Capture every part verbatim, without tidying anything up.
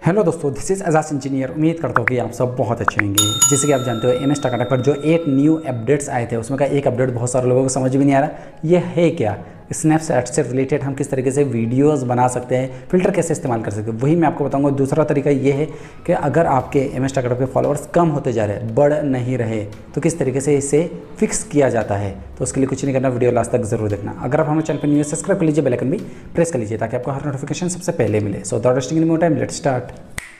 Hello दोस्तों, this is Ejaz engineer. उम्मीद करता हूँ कि आप सब बहुत अच्छे होंगे। जैसे कि आप जानते हो, एम एस टकाटक पर जो एट न्यू अपडेट्स आए थे उसमें का एक अपडेट बहुत सारे लोगों को समझ भी नहीं आ रहा ये है क्या। स्नैपचैट से रिलेटेड हम किस तरीके से वीडियोस बना सकते हैं, फिल्टर कैसे इस्तेमाल कर सकते हैं, वही मैं आपको बताऊंगा। दूसरा तरीका ये है कि अगर आपके एम एस टकाटक के फॉलोअर्स कम होते जा रहे, बढ़ नहीं रहे, तो किस तरीके से इसे फिक्स किया जाता है। तो उसके लिए कुछ नहीं करना, वीडियो लास्ट तक जरूर देखना। अगर आप हमारे चैनल पर न्यू सब्सक्राइब कर लीजिए, बेल आइकन भी प्रेस कर लीजिए ताकि आपको हर नोटिफिकेशन सबसे पहले मिले। So without wasting any more time, let's start.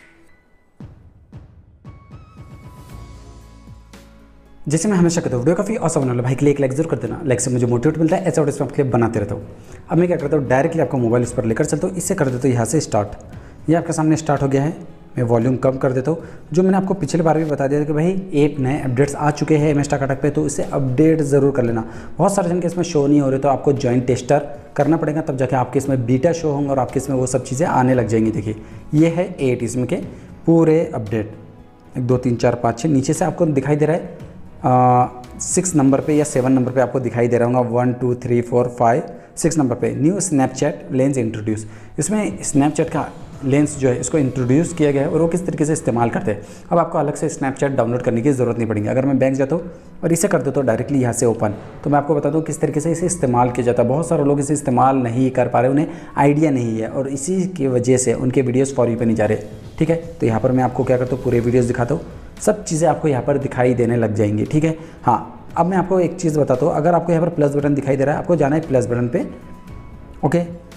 जैसे मैं हमेशा कहता हूँ, वीडियो काफ़ी औसम बना लो भाई, क्लिक लाइक जरूर कर देना। लाइक से मुझे मोटिवेट मिलता है, ऐसा वीडियो क्लिप बनाते रहता हूँ। अब मैं क्या करता हूँ, डायरेक्टली आपको मोबाइल इस पर लेकर चलता हूँ। इससे कर देता हूँ यहाँ से स्टार्ट। ये आपके सामने स्टार्ट हो गया है। मैं वॉल्यूम कम कर देता हूँ। जो मैंने आपको पिछले बार भी बता दिया था कि भाई एट नए अपडेट्स आ चुके हैं एम एस टकाटक पे, तो इसे अपडेट ज़रूर कर लेना। बहुत सारे जन के इसमें शो नहीं हो रहे, तो आपको जॉइंट टेस्टर करना पड़ेगा, तब जाके आपके इसमें बीटा शो होंगे और आपके इसमें वो सब चीज़ें आने लग जाएंगी। देखिए ये है एट, इसमें के पूरे अपडेट एक दो तीन चार पाँच छः। नीचे से आपको दिखाई दे रहा है सिक्स नंबर पे या सेवन नंबर पे आपको दिखाई दे रहा होगा, one two three four five six number पे न्यू स्नैपचैट लेंस इंट्रोड्यूस। इसमें स्नैपचैट का लेंस जो है इसको इंट्रोड्यूस किया गया है और वो किस तरीके से इस्तेमाल करते हैं। अब आपको अलग से स्नैपचैट डाउनलोड करने की ज़रूरत नहीं पड़ेगी। अगर मैं बैक जाता हूँ और इसे कर देता हूँ डायरेक्टली यहाँ से ओपन, तो मैं आपको बता दूँ किस तरीके से इसे इस्तेमाल किया जाता है। बहुत सारे लोग इसे इस्तेमाल नहीं कर पा रहे, उन्हें आइडिया नहीं है और इसी की वजह से उनके वीडियोज़ फॉर यू पे नहीं जा रहे। ठीक है, तो यहाँ पर मैं आपको क्या करता हूँ, पूरे वीडियोज़ दिखाता हूँ, सब चीज़ें आपको यहाँ पर दिखाई देने लग जाएंगी। ठीक है, हाँ अब मैं आपको एक चीज़ बताता हूँ। अगर आपको यहाँ पर प्लस बटन दिखाई दे रहा है, आपको जाना है प्लस बटन पे। ओके,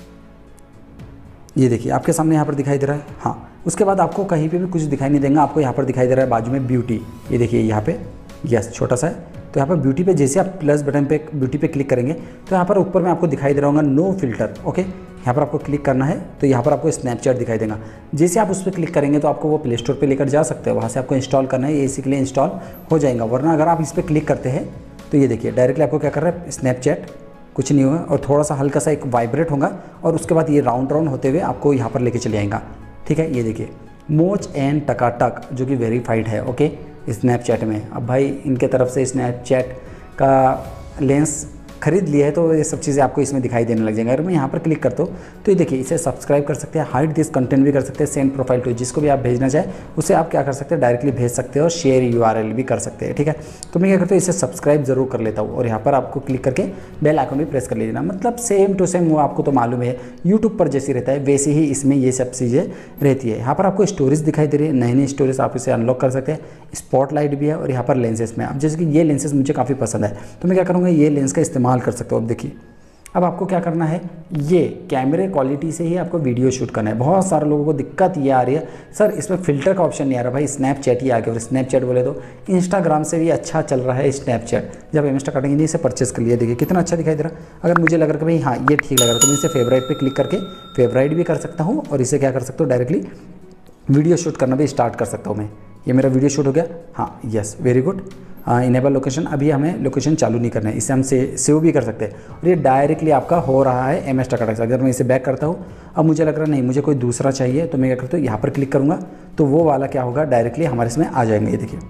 ये देखिए आपके सामने यहाँ पर दिखाई दे रहा है। हाँ, उसके बाद आपको कहीं पे भी कुछ दिखाई नहीं देगा। आपको यहाँ पर दिखाई दे रहा है बाजू में ब्यूटी, ये देखिए यहाँ पे यस छोटा सा है। तो यहाँ पर ब्यूटी पे जैसे आप प्लस बटन पे ब्यूटी पे क्लिक करेंगे तो यहाँ पर ऊपर में आपको दिखाई दे रहा होगा नो फिल्टर। ओके, यहाँ पर आपको क्लिक करना है तो यहाँ पर आपको स्नैपचैट दिखाई देगा। जैसे आप उस पर क्लिक करेंगे तो आपको वो प्ले स्टोर पर लेकर जा सकते हैं, वहाँ से आपको इंस्टॉल करना है, ये इसी के लिए इंस्टॉल हो जाएगा। वरना अगर आप इस पर क्लिक करते हैं तो ये देखिए डायरेक्टली आपको क्या कर रहा है, स्नैपचैट कुछ नहीं होगा और थोड़ा सा हल्का सा एक वाइब्रेट होगा और उसके बाद ये राउंड राउंड होते हुए आपको यहाँ पर लेके चले आएगा। ठीक है, ये देखिए मोच एंड टकाटक जो कि वेरीफाइड है ओके स्नैपचैट में। अब भाई इनके तरफ से स्नैपचैट का लेंस खरीद लिया है तो ये सब चीज़ें आपको इसमें दिखाई देने लग जाएंगे। अगर मैं यहाँ पर क्लिक करता हूँ तो ये देखिए इसे सब्सक्राइब कर सकते हैं, हाइड दिस कंटेंट भी कर सकते हैं, सेंड प्रोफाइल टू, जिसको भी आप भेजना चाहे उसे आप क्या कर सकते हैं डायरेक्टली भेज सकते हो और शेयर यूआरएल भी कर सकते हैं। ठीक है, तो मैं क्या करता हूँ इसे सब्सक्राइब जरूर कर लेता हूँ और यहाँ पर आपको क्लिक करके बेल आइकन भी प्रेस कर लीजिए ना। मतलब सेम टू सेम वो आपको तो मालूम है यूट्यूब पर जैसी रहता है वैसे ही इसमें ये सब चीज़ें रहती है। यहाँ पर आपको स्टोरेज दिखाई दे रही है, नई नई स्टोरेज आप इसे अनलॉक कर सकते हैं। स्पॉटलाइट भी है और यहाँ पर लेंसेज में, अब जैसे कि ये लेंसेज मुझे काफ़ी पसंद है तो मैं क्या करूँगा ये लेंस का इस्तेमाल कर सकता हूँ। अब देखिए अब आपको क्या करना है, ये कैमरे क्वालिटी से ही आपको वीडियो शूट करना है। बहुत सारे लोगों को दिक्कत ये आ रही है सर इसमें फ़िल्टर का ऑप्शन नहीं आ रहा। भाई स्नैपचैट ही आ गया और स्नैपचैट बोले तो इंस्टाग्राम से भी अच्छा चल रहा है स्नैपचैट। जब एम एस टकाटक नहीं इसे परचेस कर लिया, देखिए कितना अच्छा दिखाई दे रहा। अगर मुझे लग रहा कि भाई हाँ ये ठीक लग रहा तो मैं इसे फेवरेट पर क्लिक करके फेवरेट भी कर सकता हूँ और इसे क्या कर सकता हूँ डायरेक्टली वीडियो शूट करना भी स्टार्ट कर सकता हूँ मैं। ये मेरा वीडियो शूट हो गया। हाँ yes very good, enable location, अभी हमें लोकेशन चालू नहीं करना है, इसे हम से सेव भी कर सकते हैं और ये डायरेक्टली आपका हो रहा है एम एस टकाटक से। अगर मैं इसे बैक करता हूँ, अब मुझे लग रहा नहीं मुझे कोई दूसरा चाहिए तो मैं क्या करता हूँ यहाँ पर क्लिक करूँगा तो वो वाला क्या होगा डायरेक्टली हमारे इसमें आ जाएंगे। ये देखिए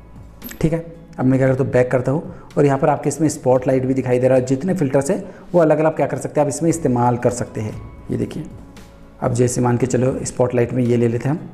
ठीक है, अब मैं क्या करता हूँ बैक करता हूँ और यहाँ पर आपके इसमें स्पॉटलाइट भी दिखाई दे रहा है। जितने फिल्टर्स है वो अलग अलग क्या कर सकते हैं आप इसमें इस्तेमाल कर सकते हैं। ये देखिए अब जैसे मान के चलो स्पॉटलाइट में ये ले लेते हैं हम।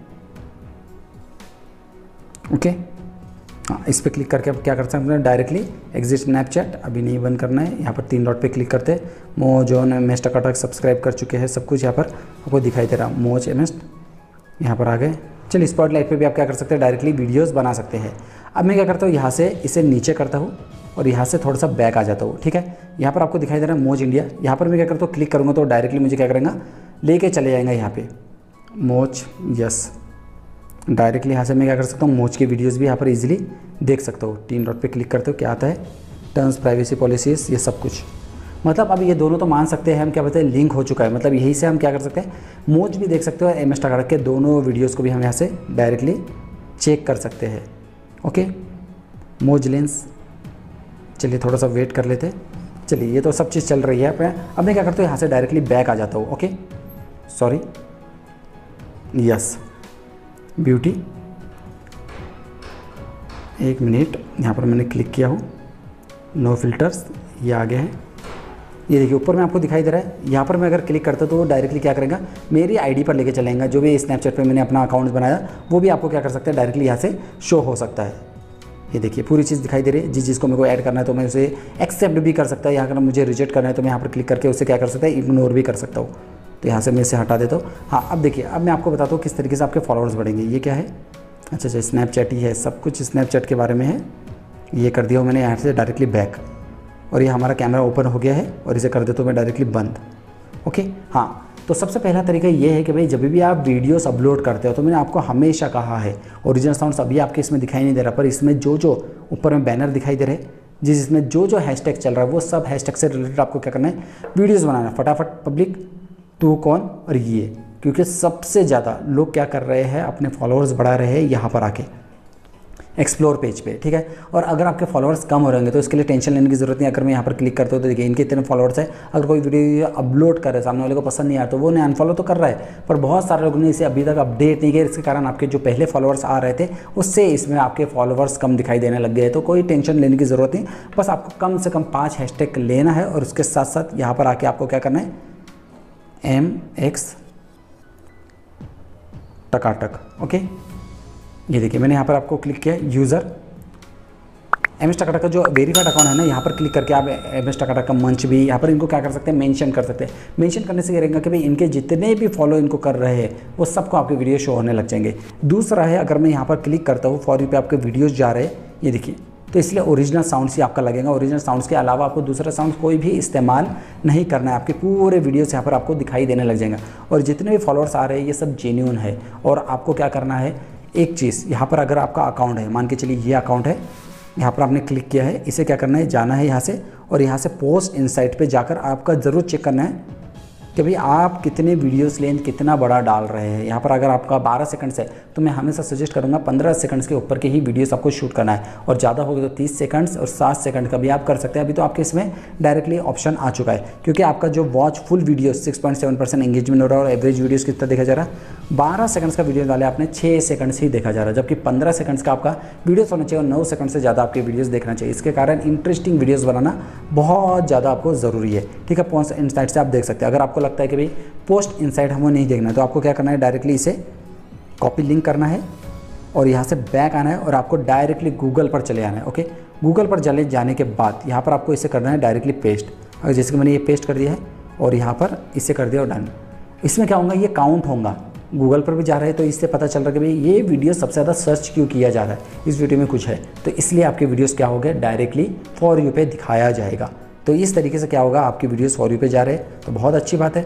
ओके हाँ, इस पर क्लिक करके आप क्या कर सकते हैं डायरेक्टली एग्जिट स्नैपचैट, अभी नहीं बंद करना है। यहाँ पर तीन डॉट पे क्लिक करते हैं, Moj on M S Takatak subscribe कर चुके हैं, सब कुछ यहाँ पर आपको दिखाई दे रहा। मोज एम एस यहाँ पर आ गए। चलिए स्पॉटलाइट पे भी आप क्या कर सकते हैं डायरेक्टली वीडियोस बना सकते हैं। अब मैं क्या करता हूँ यहाँ से इसे नीचे करता हूँ और यहाँ से थोड़ा सा बैक आ जाता हूँ। ठीक है, यहाँ पर आपको दिखाई दे रहा है मोज इंडिया, यहाँ पर मैं क्या करता हूँ क्लिक करूँगा तो डायरेक्टली मुझे क्या करेंगे लेके चले जाएंगे यहाँ पे मोज। यस डायरेक्टली यहाँ से मैं क्या कर सकता हूँ मोज की वीडियोस भी यहाँ पर इजीली देख सकता हूँ। तीन डॉट पे क्लिक करते हो क्या आता है, टर्म्स प्राइवेसी पॉलिसीज, ये सब कुछ। मतलब अब ये दोनों तो मान सकते हैं हम क्या बोलते हैं लिंक हो चुका है। मतलब यही से हम क्या कर सकते हैं मोज भी देख सकते हो, एम एस टकाटक के दोनों वीडियोज़ को भी हम यहाँ से डायरेक्टली चेक कर सकते हैं। ओके मोज लेंस, चलिए थोड़ा सा वेट कर लेते। चलिए ये तो सब चीज़ चल रही है। अब मैं क्या करता हूँ यहाँ से डायरेक्टली बैक आ जाता हूँ। ओके सॉरी यस ब्यूटी, एक मिनट यहाँ पर मैंने क्लिक किया हूँ, नो फिल्टर्स ये आ गए हैं। ये देखिए ऊपर में आपको दिखाई दे रहा है, यहाँ पर मैं अगर क्लिक करता तो वो डायरेक्टली क्या करेगा, मेरी आईडी पर लेके चलेगा। जो भी स्नैपचैट पे मैंने अपना अकाउंट बनाया वो भी आपको क्या कर सकता है, डायरेक्टली यहाँ से शो हो सकता है। ये देखिए पूरी चीज़ दिखाई दे रही है। जिस चीज़ को मेरे को ऐड करना है तो मैं उसे एक्सेप्ट भी कर सकता है, यहाँ अगर मुझे रिजेक्ट करना है तो मैं यहाँ पर क्लिक करके उसे क्या कर सकता है, इग्नोर भी कर सकता हूँ। तो यहाँ से मैं इसे हटा देता हूँ। हाँ अब देखिए, अब मैं आपको बताता हूँ किस तरीके से आपके फॉलोअर्स बढ़ेंगे। ये क्या है, अच्छा अच्छा स्नैपचैट ही है, सब कुछ स्नैपचैट के बारे में है। ये कर दिया मैंने यहाँ से डायरेक्टली बैक, और ये हमारा कैमरा ओपन हो गया है और इसे कर देता हूँ मैं डायरेक्टली बंद। ओके हाँ, तो सबसे पहला तरीका ये है कि भाई जब भी आप वीडियोस अपलोड करते हो तो मैंने आपको हमेशा कहा है, ओरिजिनल साउंड्स अभी आपके इसमें दिखाई नहीं दे रहा, पर इसमें जो जो ऊपर में बैनर दिखाई दे रहे हैं, जिस इसमें जो जो हैशटैग चल रहा है वो सब हैशटैग से रिलेटेड आपको क्या करना है, वीडियोज़ बनाना है। फटाफट पब्लिक, तू कौन और ये, क्योंकि सबसे ज़्यादा लोग क्या कर रहे हैं, अपने फॉलोअर्स बढ़ा रहे हैं यहाँ पर आके एक्सप्लोर पेज पे, ठीक है। और अगर आपके फॉलोअर्स कम हो रहेंगे तो इसके लिए टेंशन लेने की जरूरत नहीं। अगर मैं यहाँ पर क्लिक करता हूँ तो देखिए इनके इतने फॉलोअर्स है, अगर कोई वीडियो अपलोड कर रहे हैं सामने वाले को पसंद नहीं आ रहा तो वो उन्हें अनफॉलो तो कर रहा है, पर बहुत सारे लोगों ने इसे अभी तक अपडेट नहीं किया। इसके कारण आपके जो पहले फॉलोअर्स आ रहे थे उससे इसमें आपके फॉलोअर्स कम दिखाई देने लग गए। तो कोई टेंशन लेने की ज़रूरत नहीं, बस आपको कम से कम पाँच हैशटैग लेना है और उसके साथ साथ यहाँ पर आके आपको क्या करना है, एम एक्स टकाटक। ओके ये देखिए मैंने यहाँ पर आपको क्लिक किया, यूज़र एम एस टकाटक का जो वेरीफाइड अकाउंट है ना, यहाँ पर क्लिक करके आप एम एस टकाटक का मंच भी यहाँ पर इनको क्या कर सकते हैं, मेंशन कर सकते हैं। मेंशन करने से ये रहेगा कि भाई इनके जितने भी फॉलो इनको कर रहे हैं वो सबको आपके वीडियो शो होने लग जाएंगे। दूसरा है, अगर मैं यहाँ पर क्लिक करता हूँ फॉर यू पे आपके वीडियोज़ जा रहे हैं, ये देखिए, तो इसलिए ओरिजिनल साउंड्स ही आपका लगेगा। ओरिजिनल साउंड्स के अलावा आपको दूसरा साउंड कोई भी इस्तेमाल नहीं करना है। आपके पूरे वीडियोस यहाँ पर आपको दिखाई देने लग जाएंगे और जितने भी फॉलोअर्स आ रहे हैं ये सब जेन्युइन है। और आपको क्या करना है, एक चीज़ यहाँ पर अगर आपका अकाउंट है, मान के चलिए ये अकाउंट है, यहाँ पर आपने क्लिक किया है, इसे क्या करना है, जाना है यहाँ से और यहाँ से पोस्ट इनसाइट पे जाकर आपका ज़रूर चेक करना है कि भाई आप कितने वीडियोस लेंथ कितना बड़ा डाल रहे हैं। यहाँ पर अगर आपका बारह सेकंड्स है तो मैं हमेशा सजेस्ट करूँगा पंद्रह सेकंड्स के ऊपर के ही वीडियोस आपको शूट करना है, और ज़्यादा होगा तो तीस सेकंड्स और सात सेकंड का भी आप कर सकते हैं। अभी तो आपके इसमें डायरेक्टली ऑप्शन आ चुका है, क्योंकि आपका जो watch full video six point seven percent engagement हो रहा है और एवरेज वीडियोज़ कितना देखा जा रहा है, बारह सेकंड्स का वीडियो डाले आपने छः सेकंड्स ही देखा जा रहा है, जबकि पंद्रह सेकंड्स का आपका वीडियोस होना चाहिए और नौ सेकंड से ज़्यादा आपके वीडियोस देखना चाहिए। इसके कारण इंटरेस्टिंग वीडियोस बनाना बहुत ज़्यादा आपको ज़रूरी है, ठीक है। पोस्ट इनसाइट से आप देख सकते हैं। अगर आपको लगता है कि भाई पोस्ट इनसाइट हमें नहीं देखना है तो आपको क्या करना है, डायरेक्टली इसे कॉपी लिंक करना है और यहाँ से बैक आना है और आपको डायरेक्टली गूगल पर चले आना है। ओके, गूगल पर चले जाने के बाद यहाँ पर आपको इसे करना है डायरेक्टली पेस्ट। अगर जैसे कि मैंने ये पेस्ट कर दिया है और यहाँ पर इसे कर दिया और डन। इसमें क्या होगा, ये काउंट होगा, गूगल पर भी जा रहा है तो इससे पता चल रहा है कि भाई ये वीडियो सबसे ज़्यादा सर्च क्यों किया जा रहा है, इस वीडियो में कुछ है, तो इसलिए आपके वीडियोस क्या हो गए, डायरेक्टली फॉर यू पे दिखाया जाएगा। तो इस तरीके से क्या होगा, आपके वीडियोस फॉर यू पे जा रहे हैं तो बहुत अच्छी बात है,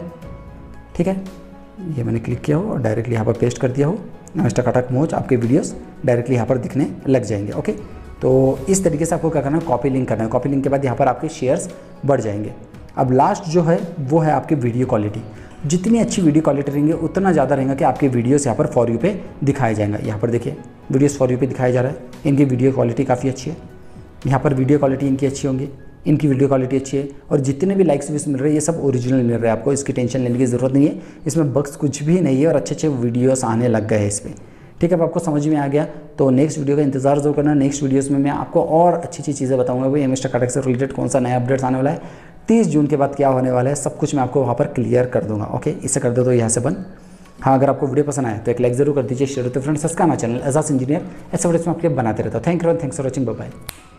ठीक है। ये मैंने क्लिक किया हो और डायरेक्टली यहाँ पर पेस्ट कर दिया हो, टकाटक मोच आपके वीडियोस डायरेक्टली यहाँ पर दिखने लग जाएंगे। ओके, तो इस तरीके से आपको क्या करना है, कॉपी लिंक करना है। कॉपी लिंक के बाद यहाँ पर आपके शेयर्स बढ़ जाएंगे। अब लास्ट जो है वो है आपकी वीडियो क्वालिटी। जितनी अच्छी वीडियो क्वालिटी रहेंगे उतना ज़्यादा रहेगा कि आपके वीडियोस यहाँ पर फॉर यू पे दिखाए जाएंगे। यहाँ पर देखिए वीडियोस फॉर यू पे दिखाया जा रहा है, इनकी वीडियो क्वालिटी काफ़ी अच्छी है। यहाँ पर वीडियो क्वालिटी इनकी अच्छी होंगी, इनकी वीडियो क्वालिटी अच्छी है और जितने भी लाइक्स व्यूज़ मिल रहे हैं ये सब ओरिजिनल मिल रहे हैं। आपको इसकी टेंशन लेने की ज़रूरत नहीं है, इसमें बग्स कुछ भी नहीं है और अच्छे अच्छे वीडियोस आने लग गए हैं इस पर, ठीक है। अब आपको समझ में आ गया तो नेक्स्ट वीडियो का इंतजार जरूर करना। नेक्स्ट वीडियोस में मैं आपको और अच्छी अच्छी चीज़ें बताऊंगा, भाई एम एस टकाटक से रिलेटेड कौन सा नया अपडेट्स आने वाला है, तीस जून के बाद क्या होने वाला है, सब कुछ मैं आपको वहाँ पर क्लियर कर दूंगा। ओके, इसे कर दो तो यहाँ से बंद। हाँ, अगर आपको वीडियो पसंद आए तो एक लाइक जरूर कर दीजिए, शेयर तो friends, subscribe my channel Ejaz engineer, ऐसे वीडियोस में आपके बनाते रहता हूँ। Thank you, thanks for watching, bye bye.